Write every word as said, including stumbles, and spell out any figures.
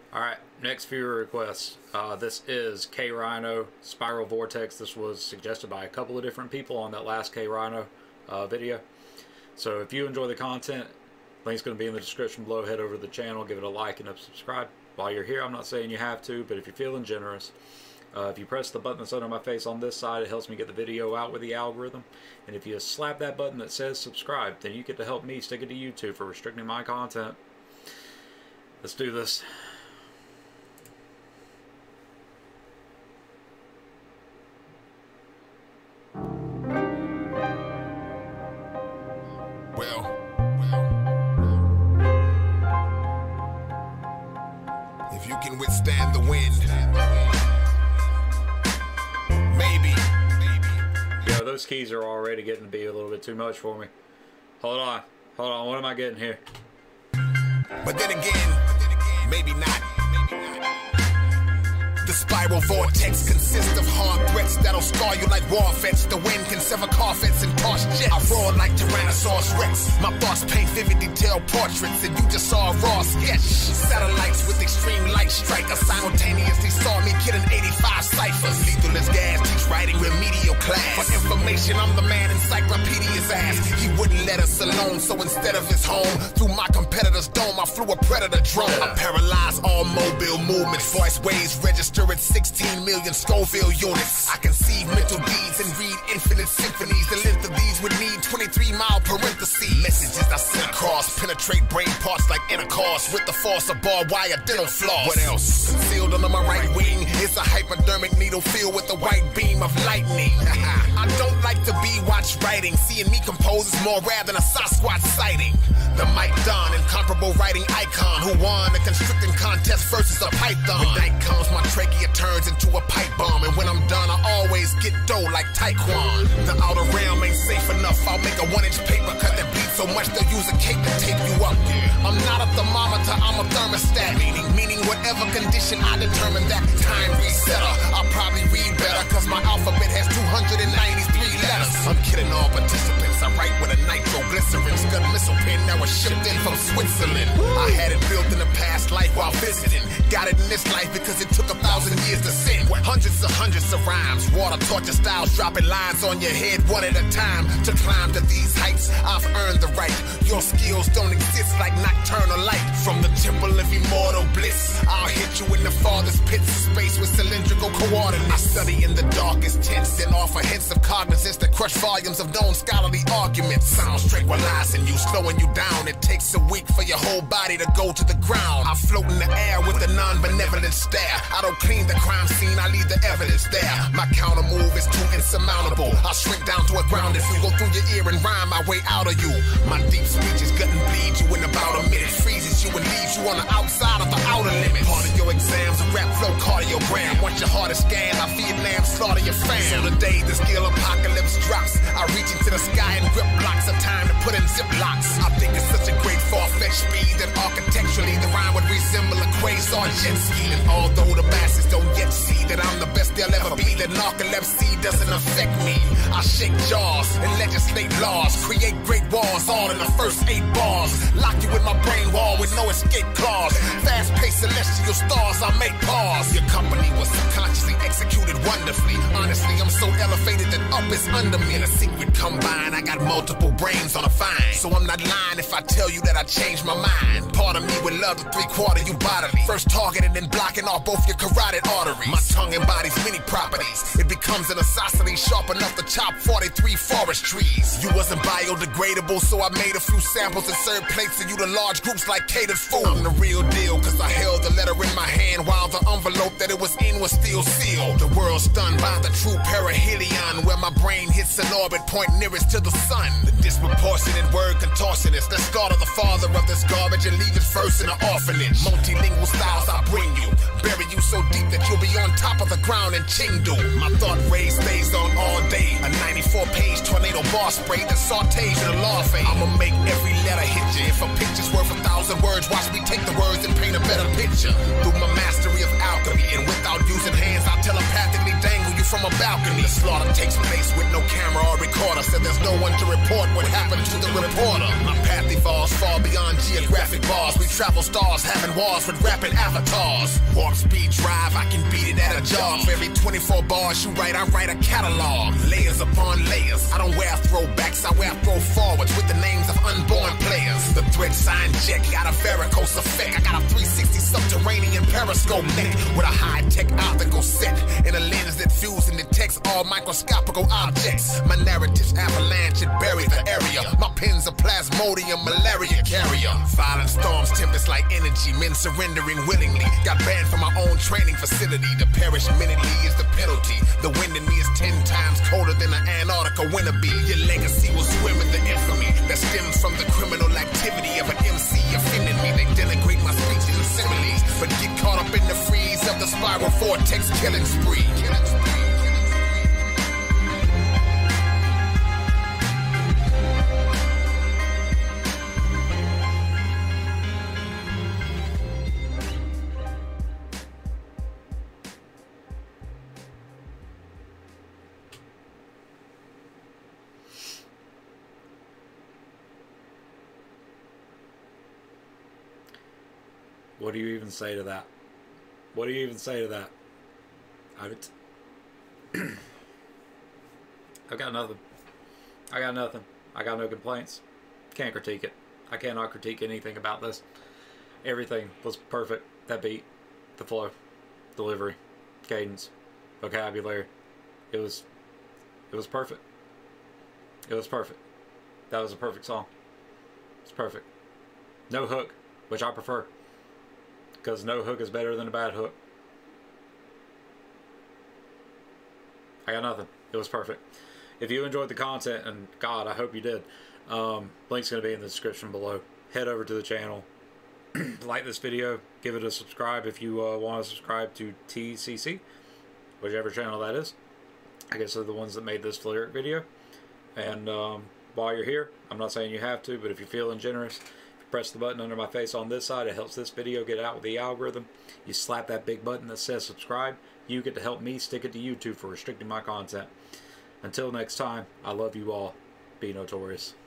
Alright, next viewer request. Uh, this is K Rhino Spiral Vortex. This was suggested by a couple of different people on that last K Rhino uh, video. So if you enjoy the content, link's going to be in the description below. Head over to the channel, give it a like and a subscribe. While you're here, I'm not saying you have to, but if you're feeling generous, uh, if you press the button that's under my face on this side, it helps me get the video out with the algorithm. And if you slap that button that says subscribe, then you get to help me stick it to YouTube for restricting my content. Let's do this. Well, if you can withstand the wind, maybe. Yo, those keys are already getting to be a little bit too much for me. Hold on, hold on, what am I getting here? But then again, maybe not. The spiral vortex consists of hard threats that'll scar you like war vets. The wind can sever carpets and toss jets. I roar like Tyrannosaurus Rex. My thoughts paint vivid detailed portraits, and you just saw a raw sketch. Satellites with extreme light strike us simultaneously saw me killing eighty-five ciphers. Lethal as gas, teach writing remedial class. For information, I'm the man encyclopedia's ass. He wouldn't let us alone, so instead of his home, through my competitor's dome, I flew a predator drone. I paralyzed all mobile movements. Voice waves register at sixteen million Scoville units. I conceive mental deeds and read infinite symphonies. The length of these would need twenty-three mile parentheses. Messages I send across penetrate brain parts like intercourse with the force of barbed wire dental floss. What else? Concealed under my right wing is a hypodermic needle filled with a white beam of lightning. I don't like to be watched writing. Seeing me compose is more rare than a Sasquatch sighting. The Mike Don, incomparable writing icon, who won a constricting contest versus a python. When night comes, my trachea turns into a pipe bomb, and when I'm done, I always get dough like Taekwon. The outer realm ain't safe enough. I'll make a one-inch paper cut that bleeds so much they'll use a cape to tape you up. I'm not a thermometer, I'm a thermostat. Meaning, meaning whatever condition I determine, that time resetter. I'll probably read better, cause my alphabet has two hundred ninety-three letters. I'm kidding all participants. I write with a nitroglycerin scud missile pen that was shipped in from Switzerland. I had it built in a past life while visiting. Got it in this life because it took a thousand years to sin. Hundreds of hundreds of rhymes, water torture styles, dropping lines on your head one at a time. To climb to these heights, I've earned the right. Your skills don't exist like nocturnal light. From the temple of immortal bliss, I'll hit you in the farthest pits of space with cylindrical coordinates. I study in the darkest tents and offer hints of cognizance that crush volumes of known scholarly arguments. Sounds tranquilizing you, slowing you down. It takes a week for your whole body to go to the ground. I float in the air with a non-benevolent stare. I don't clean the crime scene, I leave the evidence there. My counter move is too insurmountable. I'll shrink down to a ground if you go through your ear and rhyme my way out of you. My deep speech is gut and bleed you in about a minute. Freezes you and leaves you on the outside of the outer limits. Part of your exams, a rap flow cardiogram. Once your heart is scanned, I Vietnam slaughter your fam. So the day the skill apocalypse drops, I reach into the sky and grip blocks of time to put in ziplocks. I think it's such a great far-fetched speed that architecturally the rhyme would resemble a quasar jet ski. And although the masses don't yet see that I'm the best they'll ever be, that narcolepsy doesn't affect me. I shake jaws and legislate laws, create great walls all in the first eight bars. Lock you in my brain wall with no escape clause. Fast-paced celestial stars, I make pause. Your company was subconsciously executed wonderfully. Honestly, I'm so elevated that up is under me. In a secret combine, I got multiple brains on a vine. So I'm not lying if I tell you that I changed my mind. Part of me would love to three-quarter you bodily. First targeted and blocking off both your carotid arteries. My tongue embodies many properties. It becomes an isosceles sharp enough to chop forty-three forest trees. You wasn't biodegradable, so I made a few samples and served plates to you to large groups like catered food. I'm the real deal, cause I held the letter in my hand while the envelope that it was in was still sealed. The world stunned by the true perihelion, where my brain hits an orbit point nearest to the sun. The disproportionate word contortionist, let's slaughter the father of this garbage and leave it first in an orphanage. Multilingual styles I bring you, bury you so deep that you'll be on top of the ground in Chengdu. My thought ray stays on all day, a ninety-four page tornado bar spray that sautés in a law fade. I'ma make every letter hit you. If a picture's worth a thousand words, watch me take the words and paint a better picture. Through my mastery of alchemy and without using hands, I'll telepathically dangle you from a balcony. The slaughter takes place with no camera or recorder. Said there's no one to report what happened to the reporter. My path evolves far beyond geographic bars. We travel stars, having wars with rapid avatars. Warp speed drive, I can beat it at a job. For every twenty-four bars you write, I write a catalog. Layers upon layers. I don't wear throwbacks, I wear throw forwards with the names of unborn players. The thread sign check, got a varicose effect. I got a three sixty subterranean periscope neck with a high-tech optical set and a lens that views and detects all microscopical objects. My narrative's avalanche, it buried the area. My pen's a plasmodium malaria carrier. Violent storms, tempest like energy, men surrendering willingly. Got banned from my own training facility. To perish minutely is the penalty. The wind in me is ten times colder than an Antarctica winter bee. Your legacy will swim in the infamy that stems from the criminal activity of an M C offending me. They denigrate my speech and similes, but get caught up in the freeze of the spiral vortex killing spree. Killing spree. What do you even say to that? What do you even say to that? I would I've got nothing. I got nothing. I got no complaints. Can't critique it. I cannot critique anything about this. Everything was perfect. That beat, the flow, delivery, cadence, vocabulary. It was it was perfect. It was perfect. That was a perfect song. It's perfect. No hook, which I prefer. Because no hook is better than a bad hook. I got nothing. It was perfect. If you enjoyed the content, and God, I hope you did, um, link's going to be in the description below. Head over to the channel. Like this video. Give it a subscribe if you uh, want to subscribe to T C C. Whichever channel that is. I guess they're the ones that made this lyric video. And um, while you're here, I'm not saying you have to, but if you're feeling generous, press the button under my face on this side. It helps this video get out with the algorithm. You slap that big button that says subscribe. You get to help me stick it to YouTube for restricting my content. Until next time, I love you all. Be notorious.